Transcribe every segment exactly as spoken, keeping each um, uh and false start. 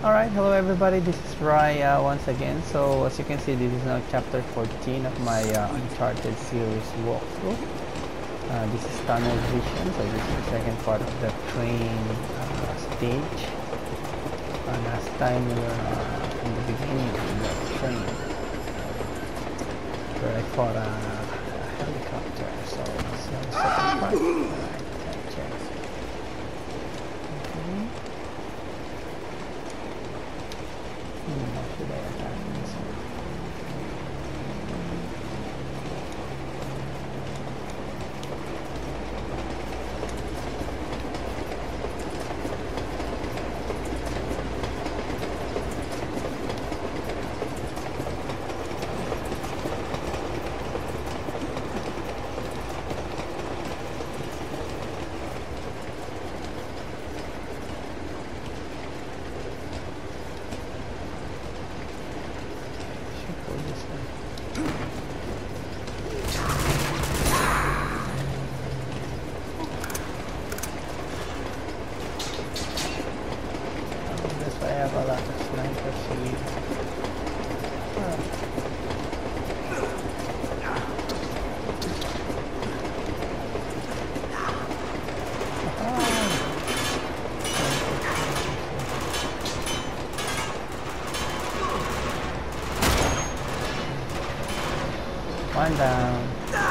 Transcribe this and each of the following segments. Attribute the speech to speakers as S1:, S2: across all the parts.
S1: Alright, hello everybody, this is Raya once again. So as you can see, this is now chapter fourteen of my uh, Uncharted series walkthrough. Uh, this is tunnel vision, so this is the second part of the train uh, stage. Uh, last time we were uh, in the beginning of the train where I fought a, a helicopter, so this is the second part. Alright, check. Okay. Hmm, how should I attack this one? One down.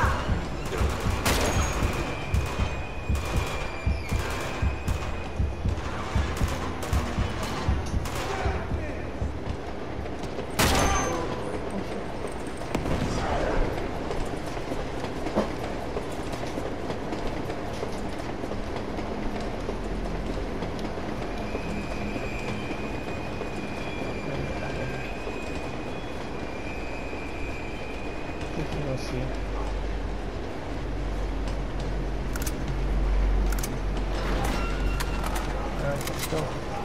S1: We'll see. Alright, let's go.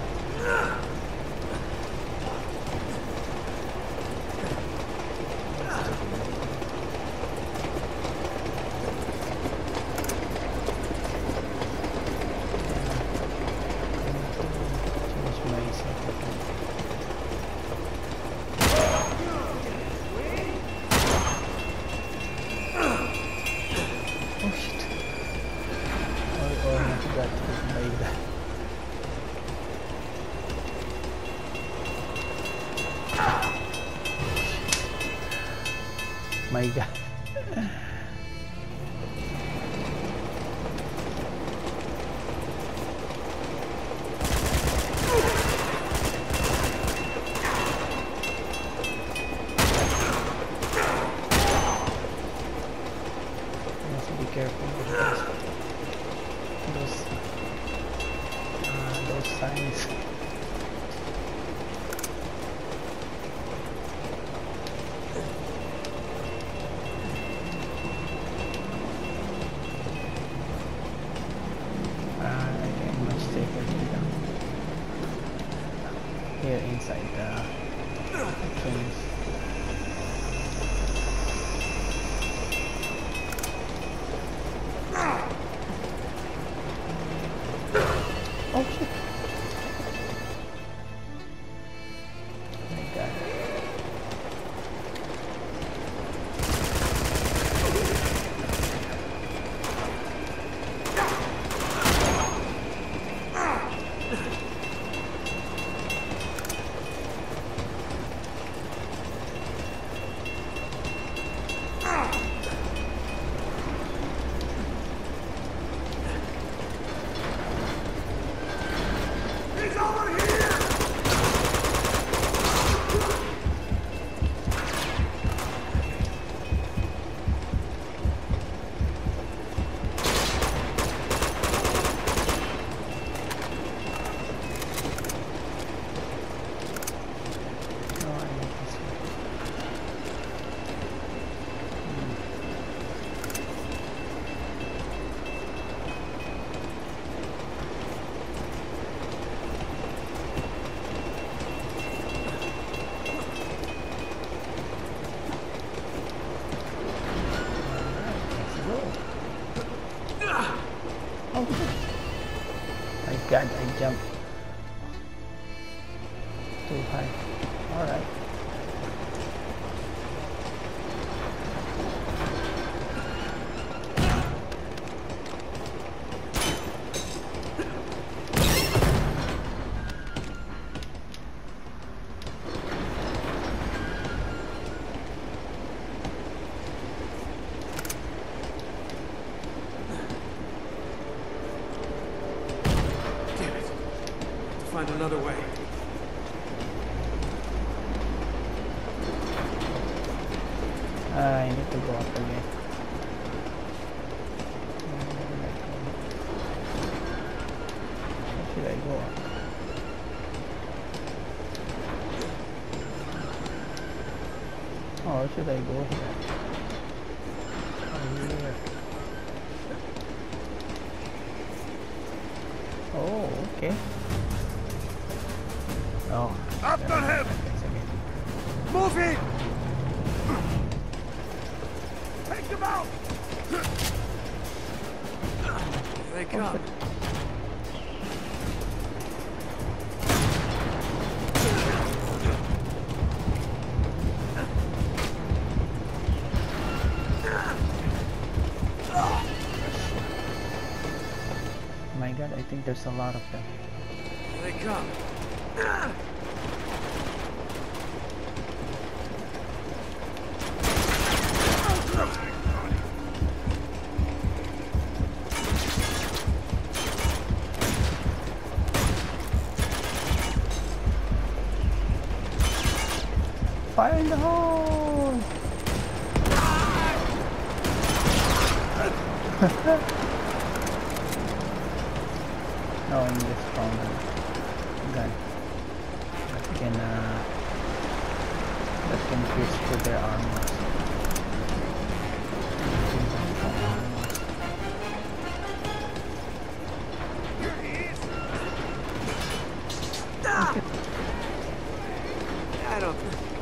S1: My God. Be careful with those those, uh, those signs. Here inside the trains. Oh shit! Oh my God. Too high. Alright.
S2: Find another way.
S1: Uh, I need to go up again. Where should I go up? Oh, where should I go here? Oh, here. Oh, okay. Oh,
S2: After him! Move it! Take him out! Here they come.
S1: My God, I think there's a lot of them.
S2: Here they come.
S1: Fire in the hole! No, I need a stronger gun that can uh, that can pierce through their armor.
S2: I don't.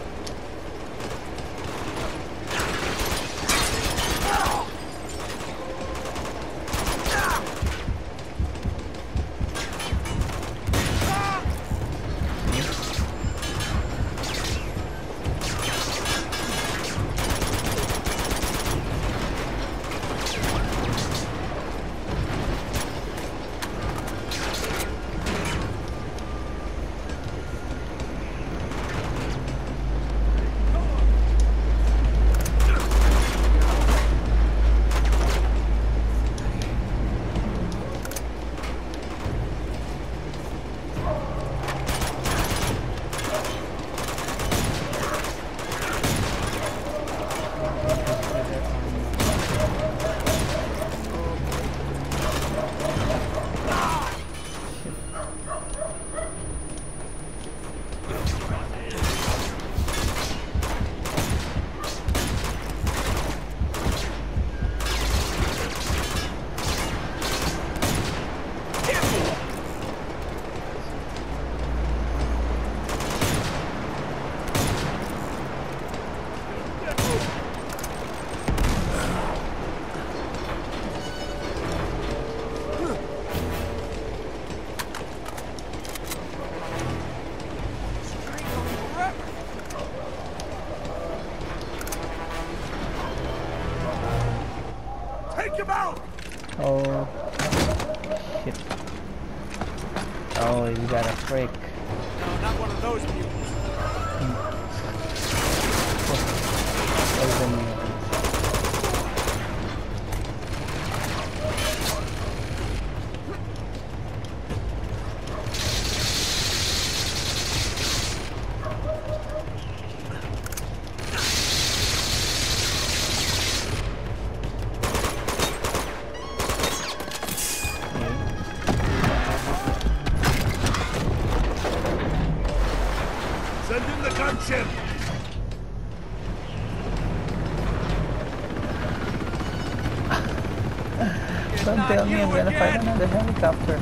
S1: Oh shit. Oh, he's got a freak.
S2: No, not one of those mutants.
S1: Those are mutants.
S2: Send in the gunship!
S1: Don't tell me I'm gonna find another helicopter.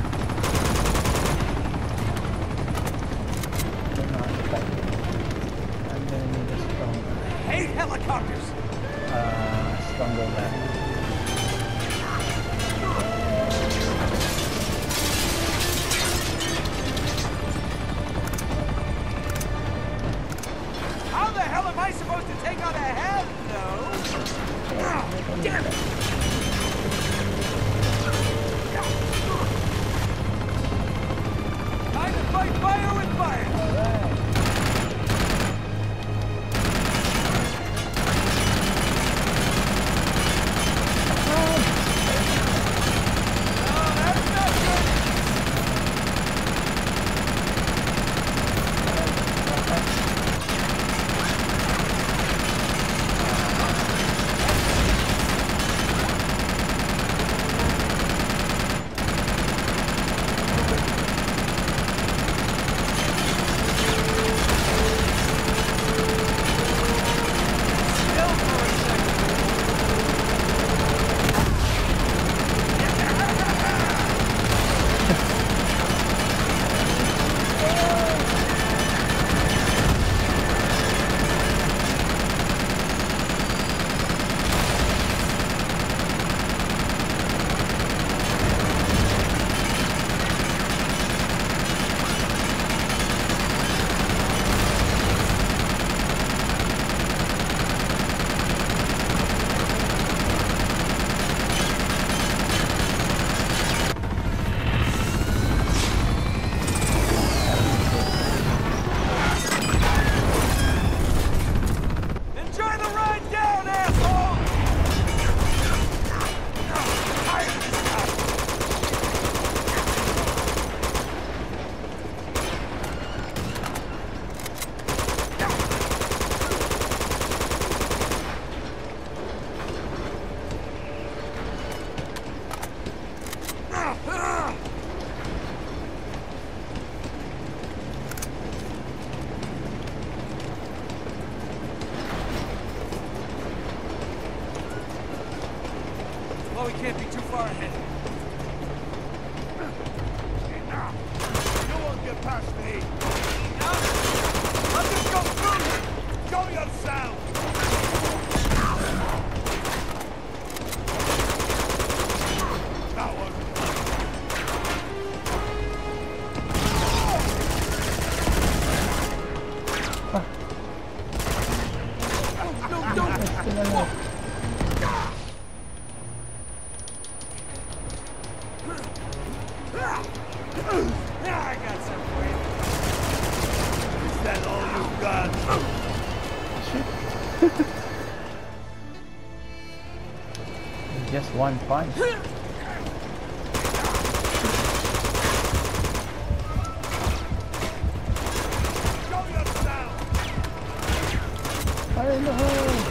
S1: Come on, I'm gonna need a stronger.
S2: I hate helicopters!
S1: Uh, stronger gun.
S2: supposed to take on a head, though. Oh, damn it! Time to fight fire with fire!
S1: Alright.
S2: Oh, that's not good! Still for a second. Enjoy the ride down, asshole! Well, we can't be too far ahead.
S3: You won't get past me.
S2: No, I'll just go through.
S3: Show yourself. Coward.
S2: No, don't.
S1: Still alive.
S2: I got some for you.
S3: Is that all you've got?
S1: Just one punch.
S3: Show yourself.
S1: Fire in the hole!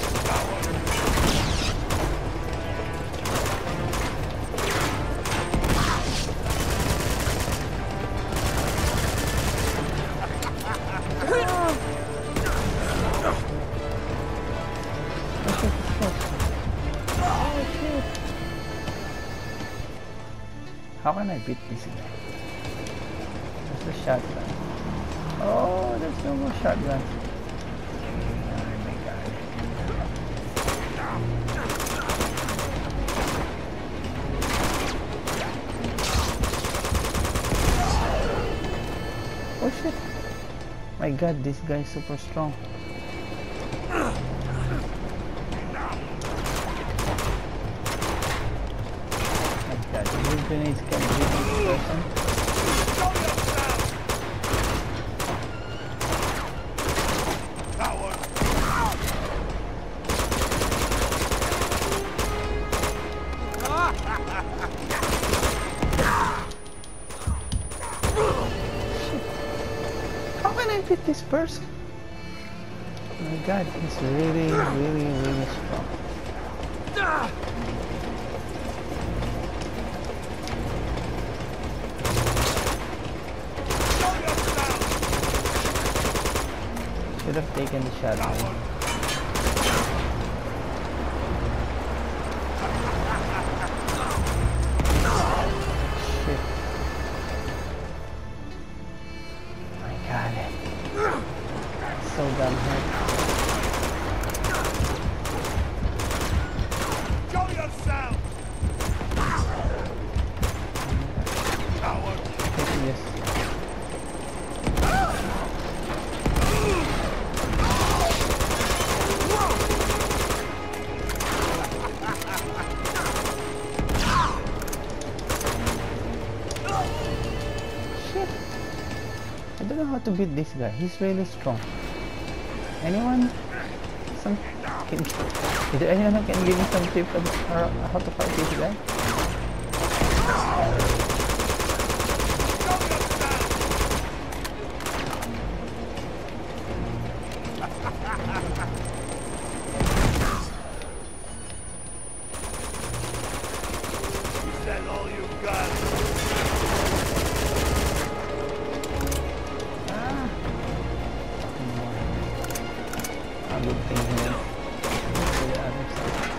S1: How can I beat this guy? There's a shotgun. Oh, there's no more shotgun. Oh my god. Oh shit. My god, this guy is super strong. These grenades can hit this person.
S3: Show yourself. Coward.
S1: How can I beat this person? Oh my god, he's really, really, really strong. Should have taken the shotgun. Shit. I got it. So damn hurt.
S3: Show yourself. Coward.
S1: Yes. don't know how to beat this guy. He's really strong. Anyone? Some can, is there anyone who can give me some tips on how to fight this guy?
S3: Is that all you've got?
S1: Ah. A good thing here. To the other side.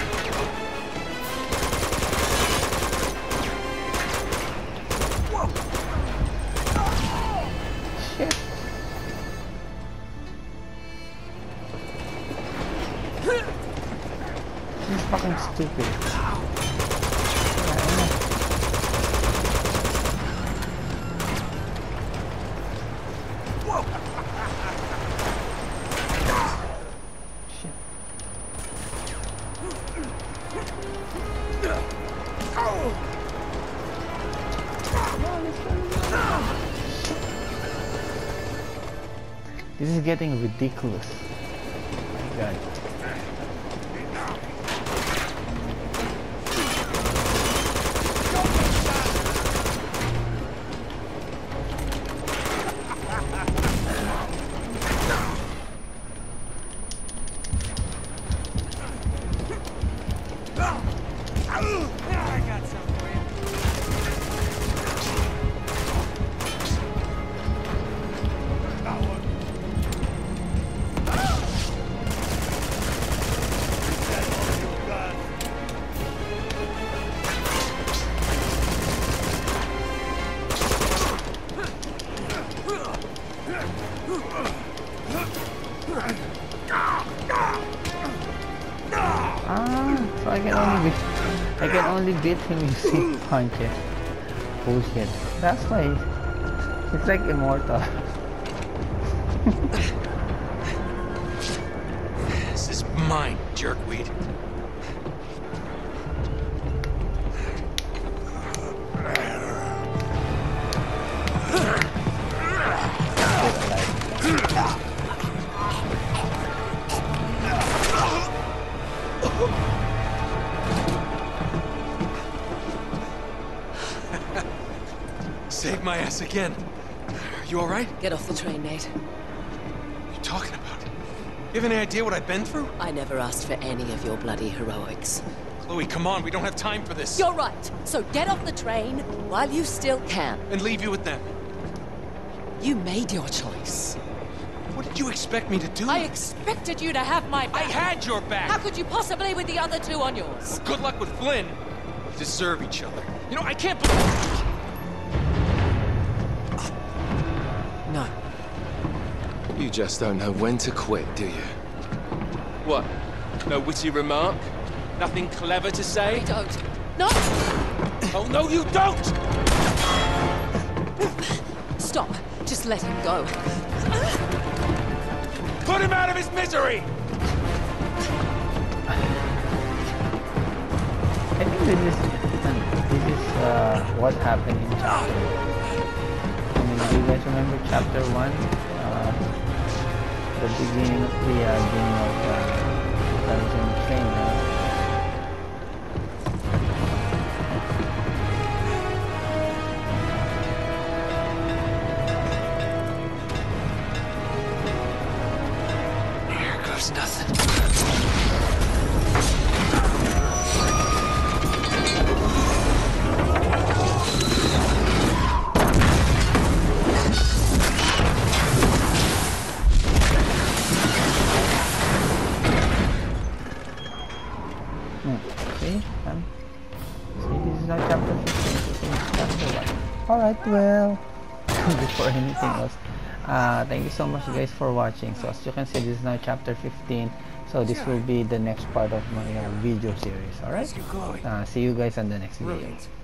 S1: Shit. He's fucking stupid. Yeah, I know. Shit. This is getting ridiculous. Oh my god.
S2: I got some for you.
S3: Coward. Is that all you've got?
S1: Ah, so I can only beat I can only beat him using punches. Bullshit. That's why he's, he's like immortal.
S4: This is mine, jerkweed. Saved my ass again. You all right?
S5: Get off the train, Nate.
S4: What are you talking about? You have any idea what I've been through?
S5: I never asked for any of your bloody heroics.
S4: Chloe, come on, we don't have time for this.
S5: You're right. So get off the train while you still can.
S4: And leave you with them.
S5: You made your choice.
S4: What did you expect me to do?
S5: I expected you to have my
S4: I
S5: back.
S4: had your back.
S5: How could you possibly with the other two on yours?
S4: Good luck with Flynn. We deserve each other. You know, I can't believe...
S5: No.
S6: You just don't know when to quit, do you?
S4: What? No witty remark? Nothing clever to say?
S5: I don't. No!
S4: Oh, no, you don't!
S5: Stop. Just let him go.
S4: Put him out of his misery!
S1: I think this is this is uh, what happened in chapter. I mean, do you guys remember chapter one? Uh, the beginning of the uh, game of uh, Dungeon Train, right?
S6: Here goes nothing.
S1: See? Um, see, this is now chapter fifteen, so this is chapter one. Alright, well, before anything else, uh, thank you so much guys for watching. So as you can see, this is now chapter fifteen, so this will be the next part of my uh, video series. Alright, uh, see you guys on the next video.
S2: Brilliant.